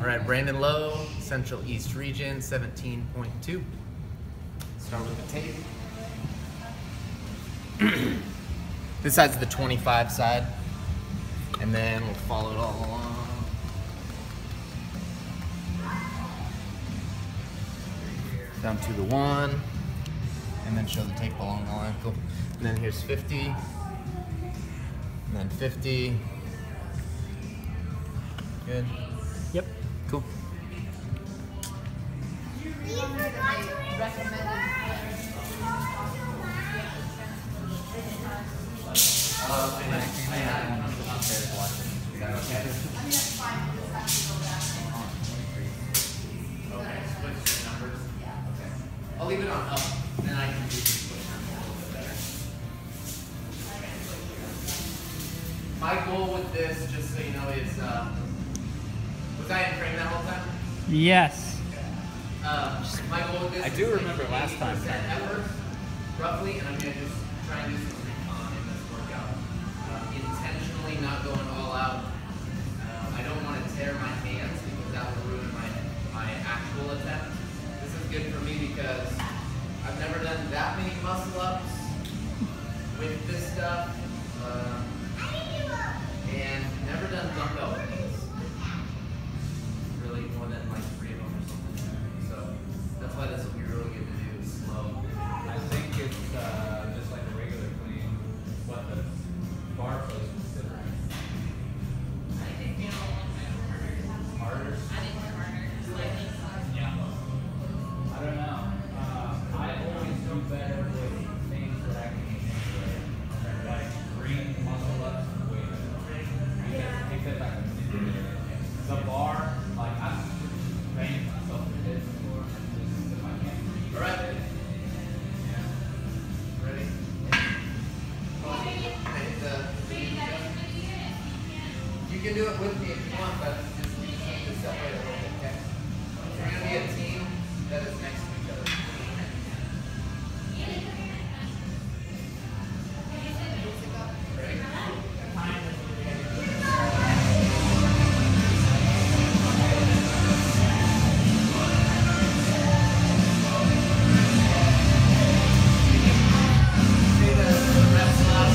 All right, Brandon Lowe, Central East Region, 17.2. Start with the tape. This side's the 25 side, and then we'll follow it all along. Down to the 1, and then show the tape along the ankle. And then here's 50, and then 50. Good. Yep. Cool. I'll leave it on up, then I can do this push a little bit better. My goal with this, just so you know, is was I in frame that whole time? Yes. My goal with this I do remember last time. Effort, roughly, and I'm going to just try and do some recon in this workout. Intentionally not going all out. I don't want to tear my hands because that will ruin my actual attempt. This is good for me because I've never done that many muscle ups with this stuff, and never done dumbbell things. Really more than like 3 of them or something. So that's why this will be really good to do slow. I think it's just like a regular clean, what the bar place was considering. Harder? Yeah. I don't know. I always do better with things that I can manipulate. Like green muscle ups and weight. Because I can manipulate it. The bar, like I've trained myself to this before. Just if I can't. All right. Ready? You can do it with me if you want, but just need to separate a little bit, okay? So we're going to be a team that is next to each other. Ready? See the reps loud?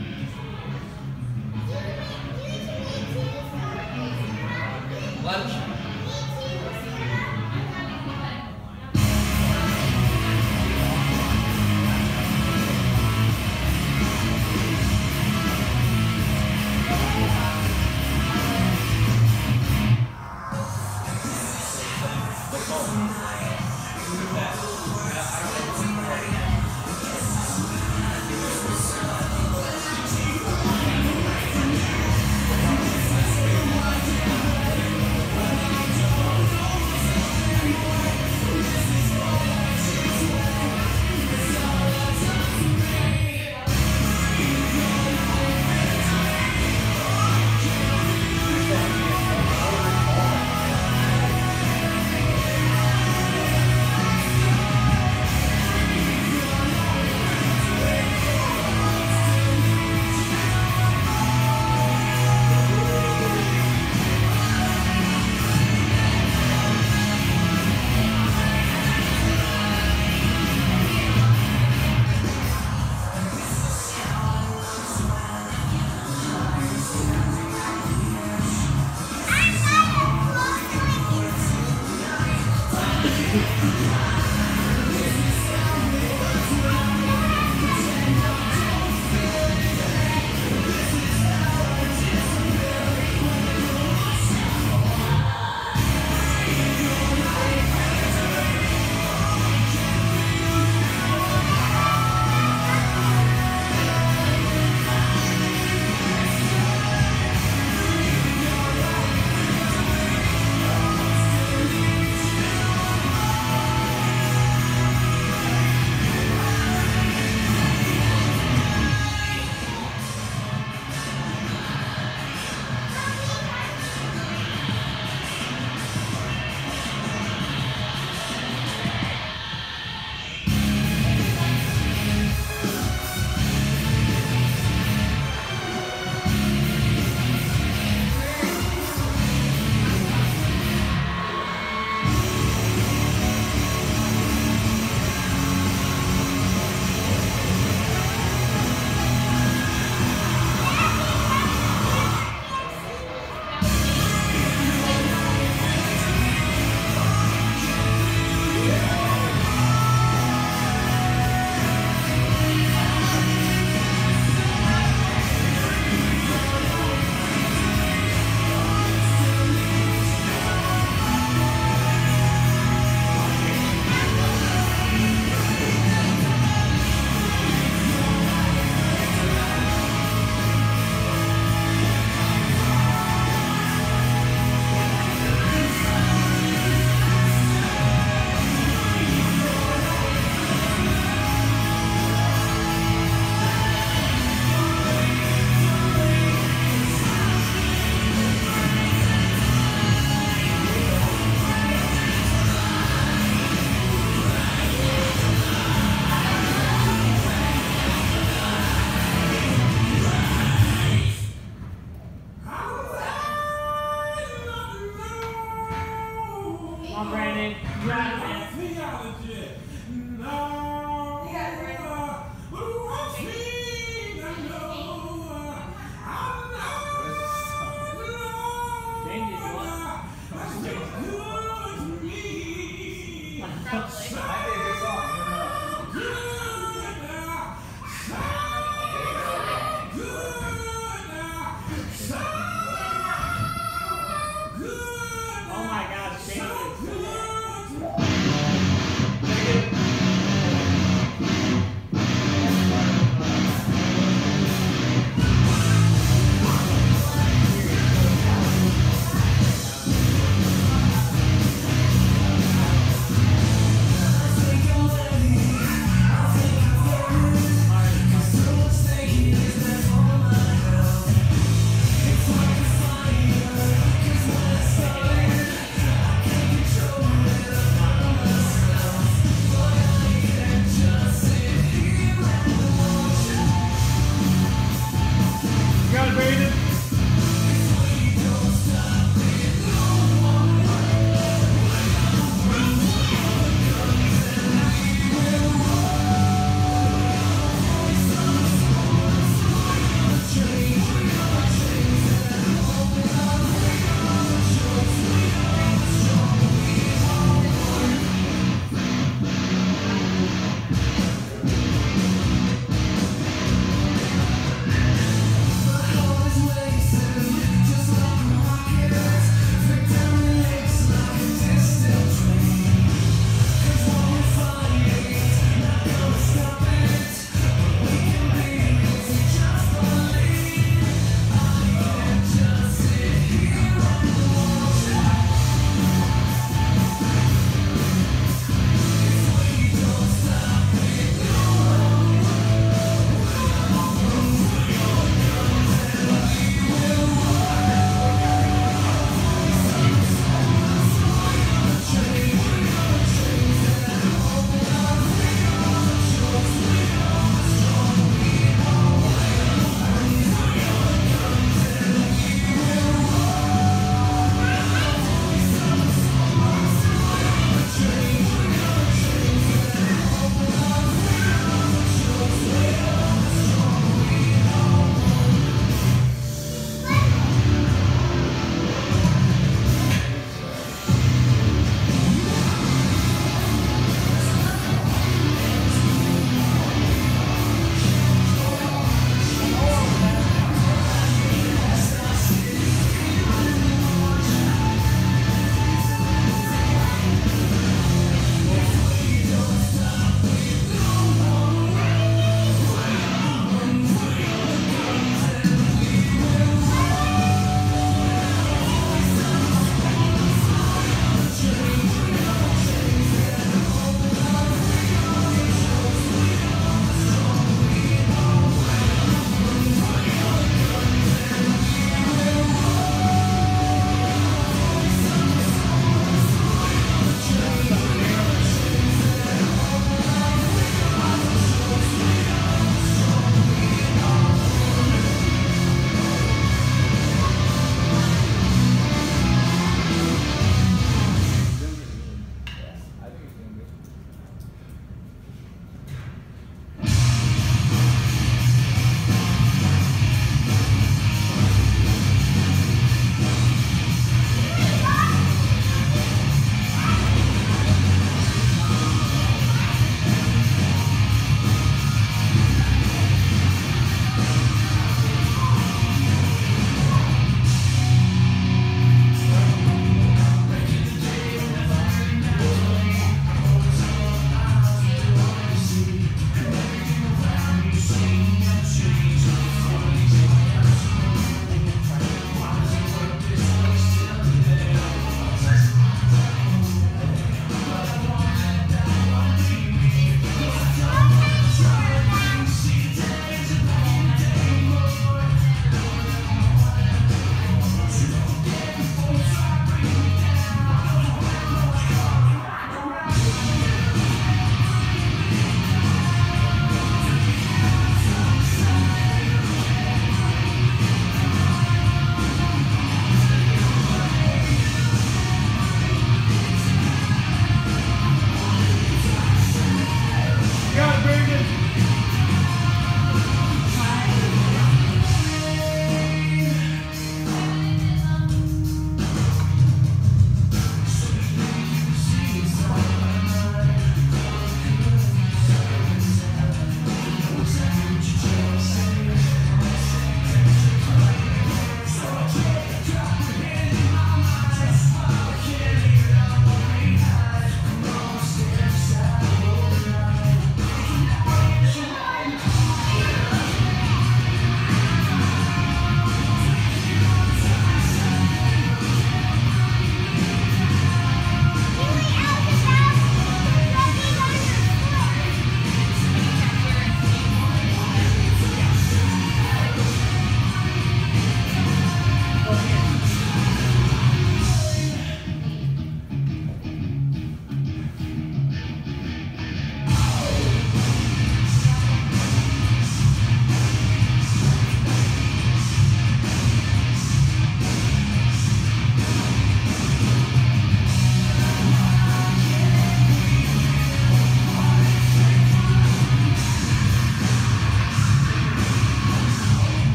Lunch.